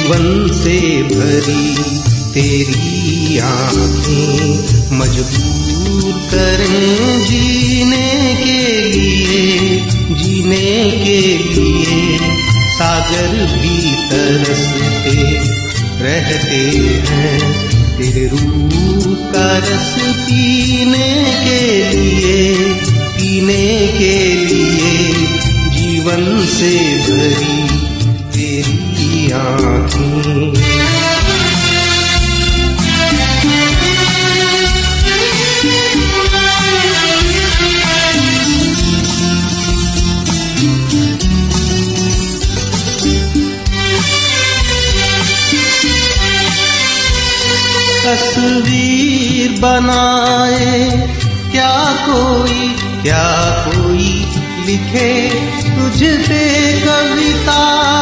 जीवन से भरी तेरी आँखें मजबूर करें जीने के लिए, जीने के लिए। सागर भी तरसते रहते हैं तेरे रूप का रस पीने के लिए, पीने के लिए। जीवन से भरी तेरी आँखें। तस्वीर बनाए क्या कोई लिखे तुझ पे कविता।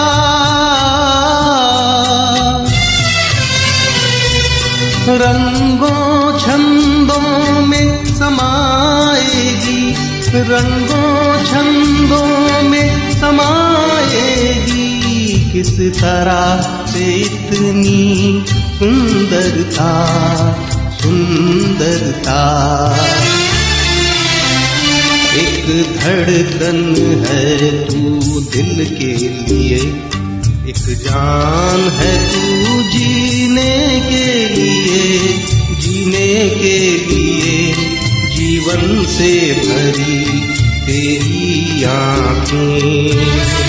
रंगों छंदों में समाएगी, रंगों छंदों में समाएगी। किस तरह से इतनी सुंदरता, सुंदरता। एक धड़कन है तू दिल के लिए, एक जान है तू जीने के लिए, जीने के लिए। जीवन से भरी तेरी आँखें।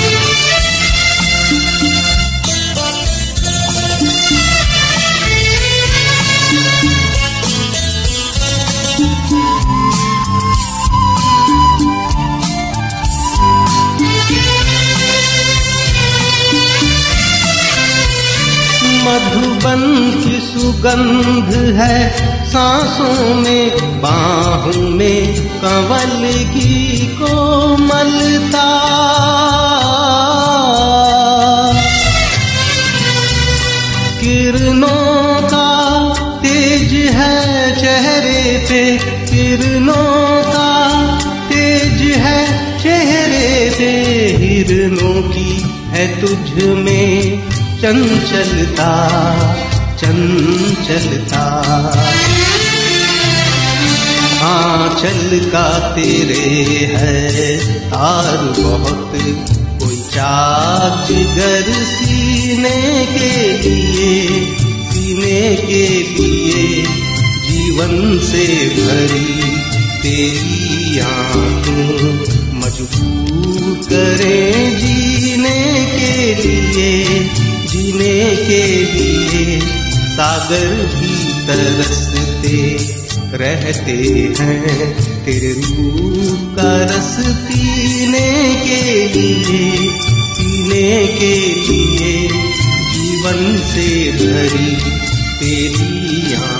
मधुबन की सुगंध है सांसों में, बाहों में कंवल की कोमलता। किरणों का तेज है चेहरे पे, किरणों का तेज है चेहरे पे। हिरणों की है तुझ में चंचलता, चंचलता। आंचल का तेरे है तार बहुत, कोई चाक जिगर सीने के लिए, सीने के लिए। जीवन से भरी तेरी आँखें मजबूर करें जीने के लिए, जीने के लिए। सागर भी तरसते रहते हैं तेरे रूप का रस पीने के लिए, पीने के लिए। जीवन से भरी तेरी